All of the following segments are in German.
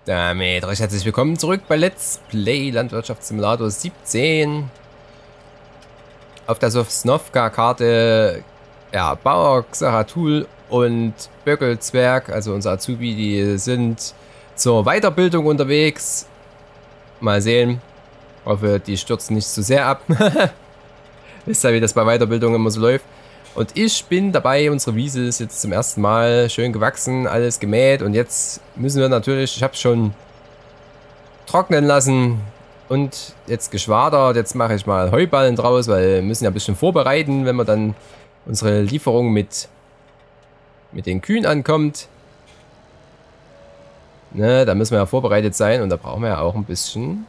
Damit recht herzlich willkommen zurück bei Let's Play Landwirtschaftssimulator 17. Auf der Sosnovka-Karte, ja, Bauer, Xaratul und Böckelzwerg, also unser Azubi, die sind zur Weiterbildung unterwegs. Mal sehen. Hoffe, die stürzen nicht zu sehr ab. Wisst ihr, wie das bei Weiterbildung immer so läuft. Und ich bin dabei, unsere Wiese ist jetzt zum ersten Mal schön gewachsen, alles gemäht. Und jetzt müssen wir natürlich, ich habe es schon trocknen lassen und jetzt geschwadert. Jetzt mache ich mal Heuballen draus, weil wir müssen ja ein bisschen vorbereiten, wenn wir dann unsere Lieferung mit den Kühen ankommt. Ne, da müssen wir ja vorbereitet sein und da brauchen wir ja auch ein bisschen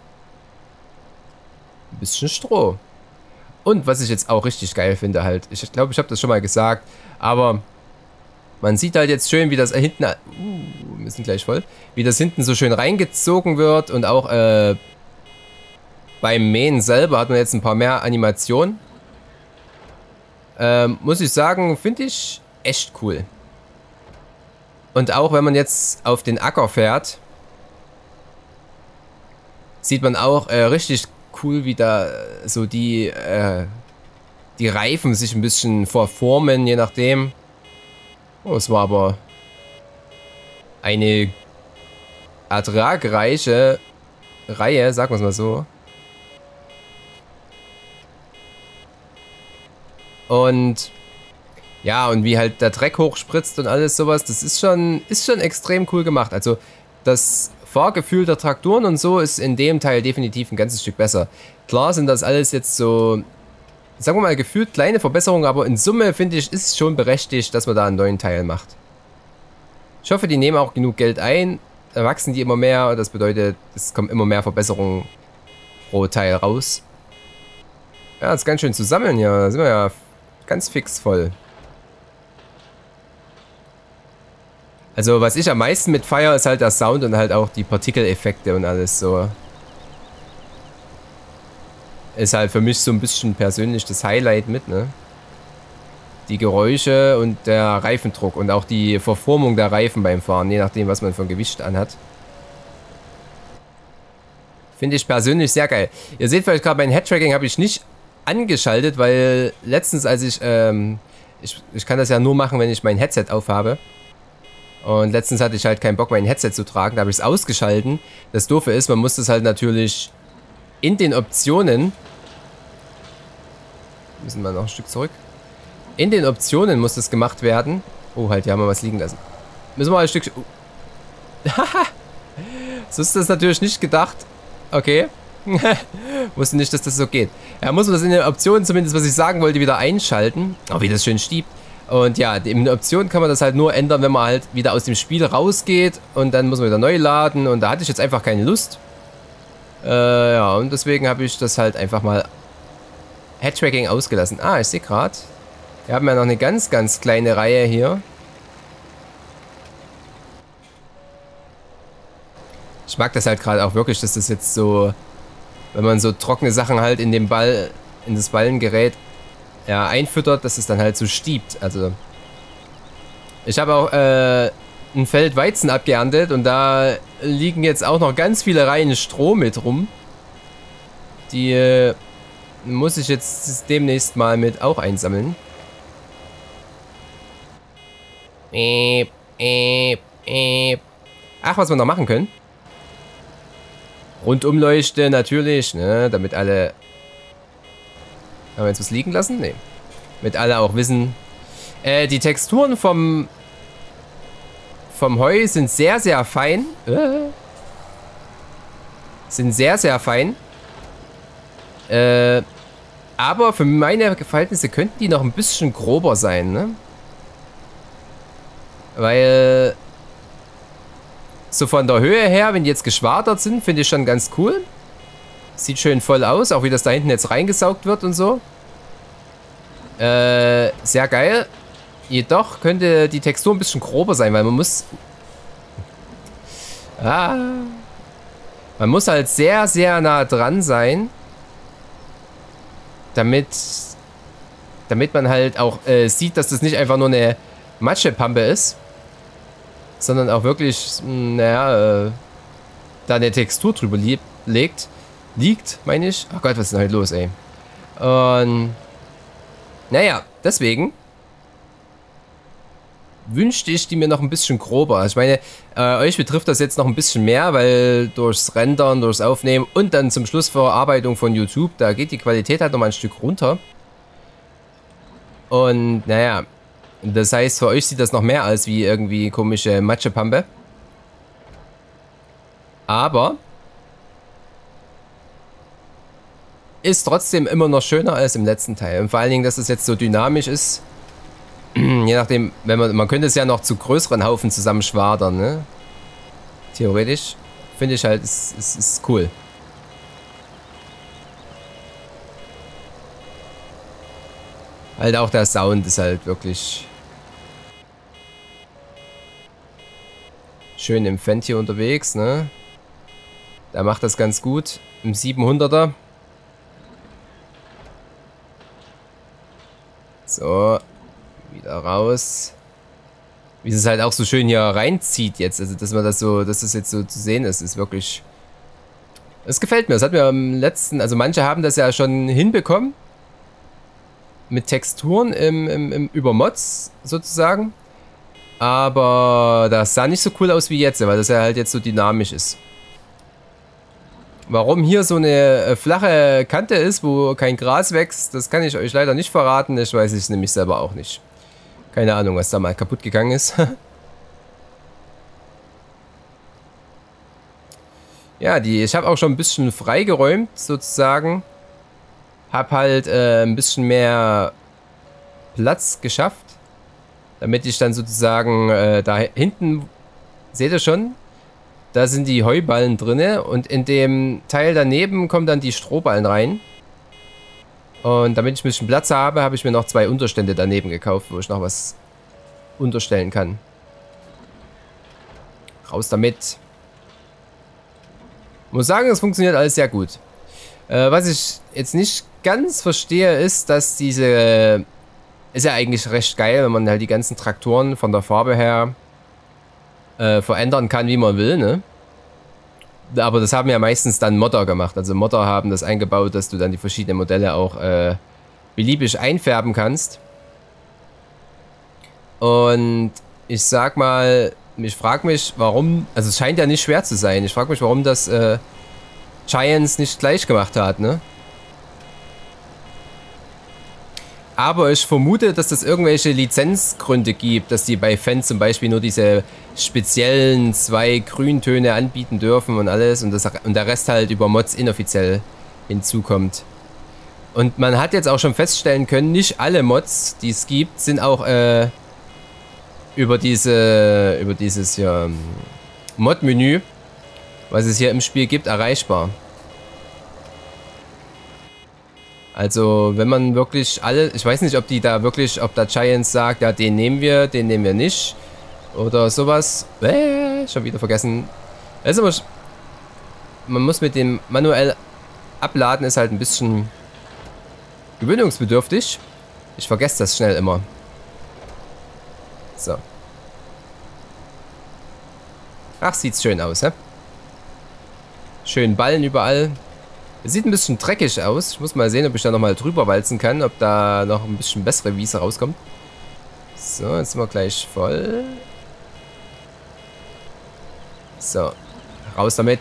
Stroh. Und was ich jetzt auch richtig geil finde halt, ich glaube, ich habe das schon mal gesagt, aber man sieht halt jetzt schön, wie das hinten, wir sind gleich voll, wie das hinten so schön reingezogen wird und auch beim Mähen selber hat man jetzt ein paar mehr Animationen. Muss ich sagen, finde ich echt cool. Und auch wenn man jetzt auf den Acker fährt, sieht man auch richtig cool, wie da so die Reifen sich ein bisschen verformen, je nachdem. Oh, es war aber eine ertragreiche Reihe, sagen wir es mal so. Und ja, und wie halt der Dreck hochspritzt und alles sowas, das ist schon extrem cool gemacht. Also das Fahrgefühl der Traktoren und so ist in dem Teil definitiv ein ganzes Stück besser. Klar sind das alles jetzt so, sagen wir mal, gefühlt kleine Verbesserungen, aber in Summe finde ich, ist es schon berechtigt, dass man da einen neuen Teil macht. Ich hoffe, die nehmen auch genug Geld ein, da wachsen die immer mehr, das bedeutet, es kommen immer mehr Verbesserungen pro Teil raus. Ja, das ist ganz schön zu sammeln hier, da sind wir ja ganz fix voll. Also was ich am meisten mit feiere, ist halt der Sound und halt auch die Partikeleffekte und alles so. Ist halt für mich so ein bisschen persönlich das Highlight mit, ne? Die Geräusche und der Reifendruck und auch die Verformung der Reifen beim Fahren, je nachdem, was man für ein Gewicht anhat. Finde ich persönlich sehr geil. Ihr seht vielleicht gerade, mein Headtracking habe ich nicht angeschaltet, weil letztens, als ich kann das ja nur machen, wenn ich mein Headset aufhabe. Und letztens hatte ich halt keinen Bock, mein Headset zu tragen. Da habe ich es ausgeschalten. Das Doofe ist, man muss das halt natürlich in den Optionen. Müssen wir noch ein Stück zurück. In den Optionen muss das gemacht werden. Oh, halt, hier haben wir was liegen lassen. Müssen wir mal ein Stück. Haha. So ist das natürlich nicht gedacht. Okay. Wusste nicht, dass das so geht. Ja, muss man das in den Optionen zumindest, was ich sagen wollte, wieder einschalten. Oh, wie das schön stiebt. Und ja, in der Option kann man das halt nur ändern, wenn man halt wieder aus dem Spiel rausgeht und dann muss man wieder neu laden und da hatte ich jetzt einfach keine Lust. Ja, und deswegen habe ich das halt einfach mal Headtracking ausgelassen. Ah, ich sehe gerade, wir haben ja noch eine ganz, ganz kleine Reihe hier. Ich mag das halt gerade auch wirklich, dass das jetzt so, wenn man so trockene Sachen halt in den Ball, in das Ballengerät ja, einfüttert, dass es dann halt so stiebt. Also ich habe auch ein Feld Weizen abgeerntet und da liegen jetzt auch noch ganz viele Reihen Stroh mit rum. Die muss ich jetzt demnächst mal mit auch einsammeln. Ach, was wir noch machen können. Rundumleuchte natürlich, ne, damit alle... Haben wir jetzt was liegen lassen? Nee. Damit alle auch wissen. Die Texturen vom Heu sind sehr, sehr fein. Sind sehr, sehr fein. Aber für meine Verhältnisse könnten die noch ein bisschen grober sein, ne? Weil so von der Höhe her, wenn die jetzt geschwadert sind, finde ich schon ganz cool. Sieht schön voll aus, auch wie das da hinten jetzt reingesaugt wird und so. Sehr geil. Jedoch könnte die Textur ein bisschen grober sein, weil man muss... man muss halt sehr, sehr nah dran sein. Damit man halt auch sieht, dass das nicht einfach nur eine Matschepampe ist. Sondern auch wirklich, naja, da eine Textur drüber liegt, meine ich. Oh Gott, was ist denn heute los, ey? Und naja, deswegen wünschte ich die mir noch ein bisschen grober. Ich meine, euch betrifft das jetzt noch ein bisschen mehr, weil durchs Rendern, durchs Aufnehmen und dann zum Schluss Verarbeitung von YouTube, da geht die Qualität halt noch mal ein Stück runter. Und naja, das heißt, für euch sieht das noch mehr aus wie irgendwie komische Matschepampe. Aber ist trotzdem immer noch schöner als im letzten Teil. Und vor allen Dingen, dass es jetzt so dynamisch ist. Je nachdem, wenn man könnte es ja noch zu größeren Haufen zusammenschwadern, ne? Theoretisch finde ich halt, es ist cool. Halt auch der Sound ist halt wirklich schön im Fendt hier unterwegs, ne? Der macht das ganz gut im 700er. So, wieder raus. Wie es halt auch so schön hier reinzieht jetzt. Also, dass man das so, dass das jetzt so zu sehen ist, ist wirklich. Es gefällt mir. Das hat mir am letzten, also manche haben das ja schon hinbekommen. Mit Texturen über Mods sozusagen. Aber das sah nicht so cool aus wie jetzt, weil das ja halt jetzt so dynamisch ist. Warum hier so eine flache Kante ist, wo kein Gras wächst, das kann ich euch leider nicht verraten. Ich weiß es nämlich selber auch nicht. Keine Ahnung, was da mal kaputt gegangen ist. Ja, ich habe auch schon ein bisschen freigeräumt, sozusagen. Hab halt ein bisschen mehr Platz geschafft. Damit ich dann sozusagen da hinten, seht ihr schon, da sind die Heuballen drin und in dem Teil daneben kommen dann die Strohballen rein. Und damit ich ein bisschen Platz habe, habe ich mir noch 2 Unterstände daneben gekauft, wo ich noch was unterstellen kann. Raus damit. Muss sagen, es funktioniert alles sehr gut. Was ich jetzt nicht ganz verstehe, ist, dass diese... Ist ja eigentlich recht geil, wenn man halt die ganzen Traktoren von der Farbe her verändern kann, wie man will, ne? Aber das haben ja meistens dann Modder gemacht. Also Modder haben das eingebaut, dass du dann die verschiedenen Modelle auch beliebig einfärben kannst. Und ich sag mal, ich frage mich, warum, also es scheint ja nicht schwer zu sein. Ich frage mich, warum das Giants nicht gleich gemacht hat, ne? Aber ich vermute, dass das irgendwelche Lizenzgründe gibt, dass die bei Fendt zum Beispiel nur diese speziellen 2 Grüntöne anbieten dürfen und alles und der Rest halt über Mods inoffiziell hinzukommt. Und man hat jetzt auch schon feststellen können, nicht alle Mods, die es gibt, sind auch über dieses hier Mod-Menü, was es hier im Spiel gibt, erreichbar. Also, wenn man wirklich alle, ich weiß nicht, ob die da wirklich, ob der Giants sagt, ja, den nehmen wir nicht. Oder sowas. Schon wieder vergessen. Also, man muss mit dem manuell abladen, ist halt ein bisschen gewöhnungsbedürftig. Ich vergesse das schnell immer. So. Ach, sieht's schön aus, hä? Schön Ballen überall. Es sieht ein bisschen dreckig aus. Ich muss mal sehen, ob ich da nochmal drüber walzen kann, ob da noch ein bisschen bessere Wiese rauskommt. So, jetzt sind wir gleich voll. So, raus damit.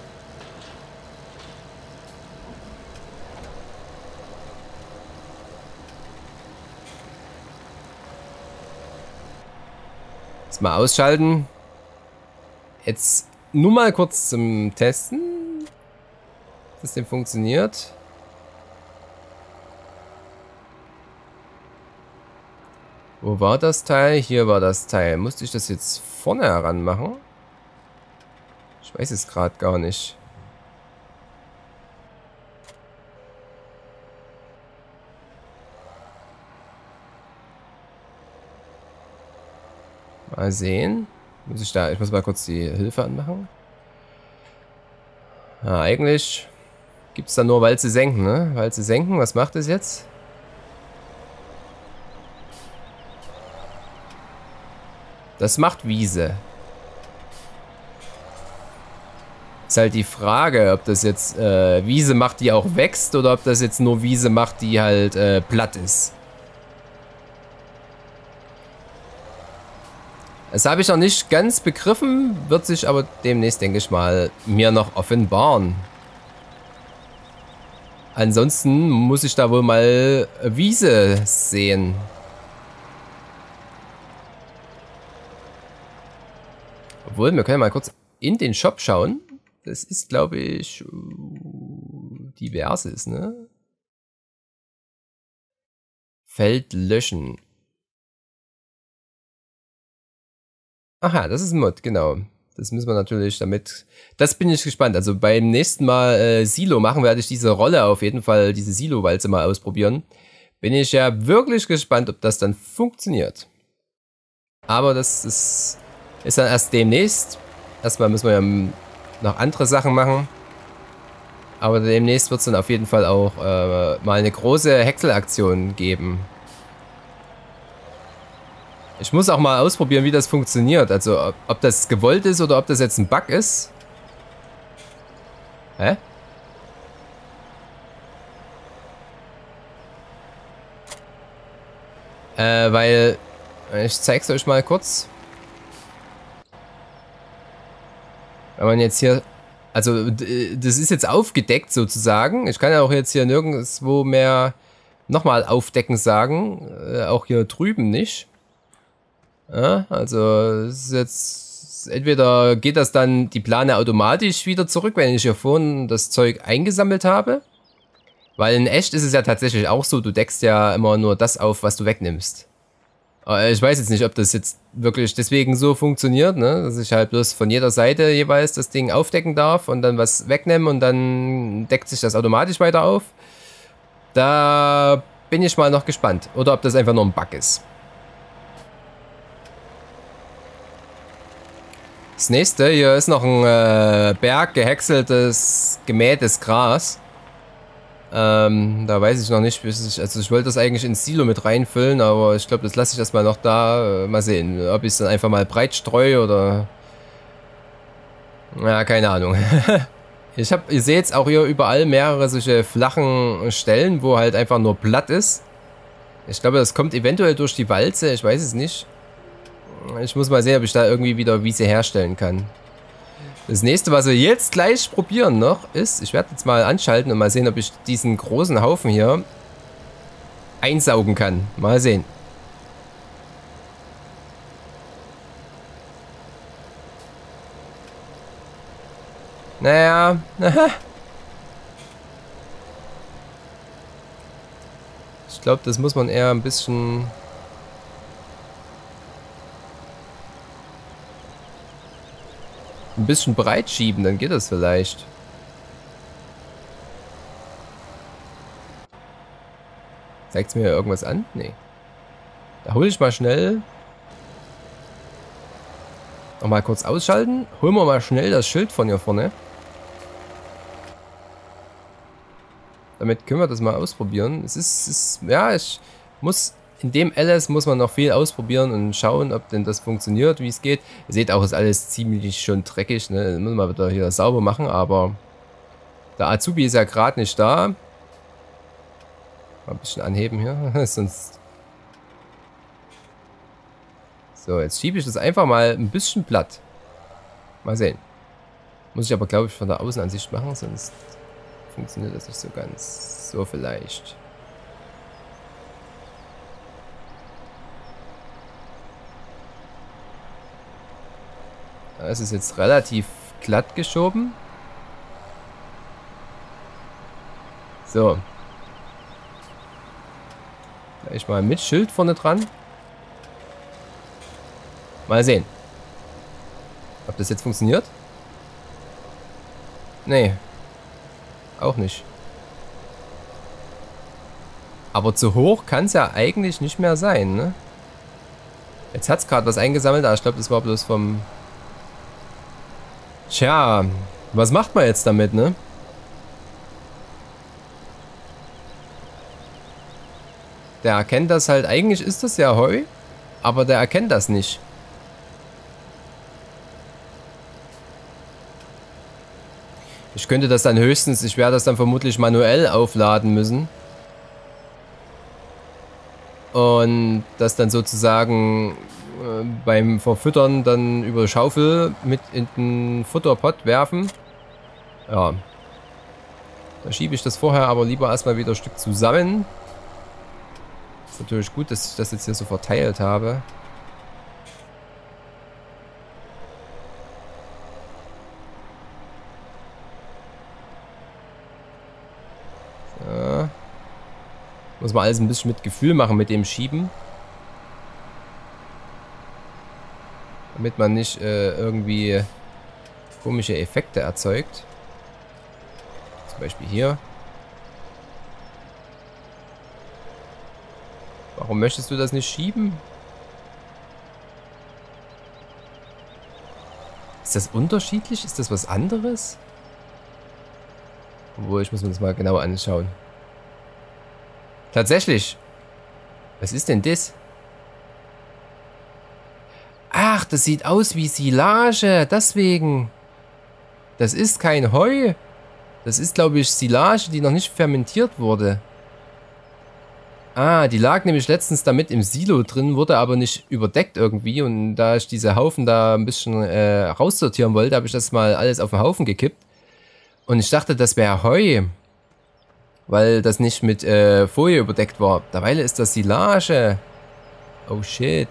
Jetzt mal ausschalten. Jetzt nur mal kurz zum Testen. Das dem funktioniert. Wo war das Teil? Hier war das Teil. Musste ich das jetzt vorne heran machen? Ich weiß es gerade gar nicht. Mal sehen. Ich muss mal kurz die Hilfe anmachen. Ja, eigentlich gibt es da nur Walze senken, ne? Walze senken, was macht es jetzt? Das macht Wiese. Ist halt die Frage, ob das jetzt Wiese macht, die auch wächst, oder ob das jetzt nur Wiese macht, die halt platt ist. Das habe ich noch nicht ganz begriffen, wird sich aber demnächst, denke ich mal, mir noch offenbaren. Ansonsten muss ich da wohl mal Wiese sehen. Obwohl, wir können mal kurz in den Shop schauen. Das ist, glaube ich, diverses, ne? Feld löschen. Aha, das ist ein Mod, genau. Das müssen wir natürlich damit... Das bin ich gespannt. Also beim nächsten Mal Silo machen werde ich diese Rolle auf jeden Fall, diese Silo-Walze mal ausprobieren. Bin ich ja wirklich gespannt, ob das dann funktioniert. Aber das ist dann erst demnächst. Erstmal müssen wir ja noch andere Sachen machen. Aber demnächst wird es dann auf jeden Fall auch mal eine große Häckselaktion geben. Ich muss auch mal ausprobieren, wie das funktioniert. Also, ob das gewollt ist oder ob das jetzt ein Bug ist. Hä? Weil... Ich zeig's euch mal kurz. Wenn man jetzt hier... Also, das ist jetzt aufgedeckt sozusagen. Ich kann ja auch jetzt hier nirgendwo mehr nochmal aufdecken sagen. Auch hier drüben nicht. Ja, also es ist jetzt, entweder geht das dann die Plane automatisch wieder zurück, wenn ich hier vorhin das Zeug eingesammelt habe. Weil in echt ist es ja tatsächlich auch so, du deckst ja immer nur das auf, was du wegnimmst. Aber ich weiß jetzt nicht, ob das jetzt wirklich deswegen so funktioniert, ne? Dass ich halt bloß von jeder Seite jeweils das Ding aufdecken darf und dann was wegnehmen und dann deckt sich das automatisch weiter auf. Da bin ich mal noch gespannt. Oder ob das einfach nur ein Bug ist. Das nächste, hier ist noch ein Berg gehäckseltes, gemähtes Gras. Da weiß ich noch nicht, also ich wollte das eigentlich ins Silo mit reinfüllen, aber ich glaube, das lasse ich erstmal noch da. Mal sehen, ob ich es dann einfach mal breit streue oder... Ja, keine Ahnung. Ihr seht jetzt auch hier überall mehrere solche flachen Stellen, wo halt einfach nur platt ist. Ich glaube, das kommt eventuell durch die Walze, ich weiß es nicht. Ich muss mal sehen, ob ich da irgendwie wieder Wiese herstellen kann. Das nächste, was wir jetzt gleich probieren noch, ist, ich werde jetzt mal anschalten und mal sehen, ob ich diesen großen Haufen hier einsaugen kann. Mal sehen. Naja, ich glaube, das muss man eher ein bisschen... breit schieben, dann geht das vielleicht. Zeigt es mir irgendwas an? Nee. Da hole ich mal schnell. Nochmal kurz ausschalten. Holen wir mal schnell das Schild von hier vorne. Damit können wir das mal ausprobieren. Ja, ich muss... In dem LS muss man noch viel ausprobieren und schauen, ob denn das funktioniert, wie es geht. Ihr seht auch, ist alles ziemlich schon dreckig, ne? Müssen wir wieder hier sauber machen, aber der Azubi ist ja gerade nicht da. Mal ein bisschen anheben hier, sonst... So, jetzt schiebe ich das einfach mal ein bisschen platt. Mal sehen. Muss ich aber, glaube ich, von der Außenansicht machen, sonst funktioniert das nicht so ganz. So vielleicht. Es ist jetzt relativ glatt geschoben. So. Gleich mal mit Schild vorne dran. Mal sehen. Ob das jetzt funktioniert? Nee. Auch nicht. Aber zu hoch kann es ja eigentlich nicht mehr sein, ne? Jetzt hat es gerade was eingesammelt, aber ich glaube, das war bloß vom... Tja, was macht man jetzt damit, ne? Der erkennt das halt, eigentlich ist das ja Heu, aber der erkennt das nicht. Ich könnte das dann höchstens, ich werde das dann vermutlich manuell aufladen müssen. Und das dann sozusagen beim Verfüttern dann über Schaufel mit in den Futterpot werfen. Ja. Da schiebe ich das vorher aber lieber erstmal wieder ein Stück zusammen. Ist natürlich gut, dass ich das jetzt hier so verteilt habe. So. Muss man alles ein bisschen mit Gefühl machen mit dem Schieben. Damit man nicht irgendwie komische Effekte erzeugt. Zum Beispiel hier. Warum möchtest du das nicht schieben? Ist das unterschiedlich? Ist das was anderes? Obwohl, ich muss mir das mal genau anschauen. Tatsächlich. Was ist denn das? Ach, das sieht aus wie Silage. Deswegen. Das ist kein Heu. Das ist, glaube ich, Silage, die noch nicht fermentiert wurde. Ah, die lag nämlich letztens damit im Silo drin, wurde aber nicht überdeckt irgendwie. Und da ich diese Haufen da ein bisschen raussortieren wollte, habe ich das mal alles auf den Haufen gekippt. Und ich dachte, das wäre Heu. Weil das nicht mit Folie überdeckt war. Dabei ist das Silage. Oh shit.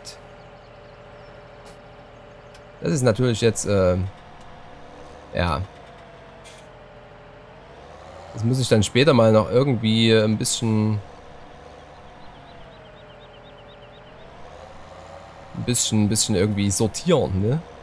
Das ist natürlich jetzt, ja. Das muss ich dann später mal noch irgendwie ein bisschen irgendwie sortieren, ne?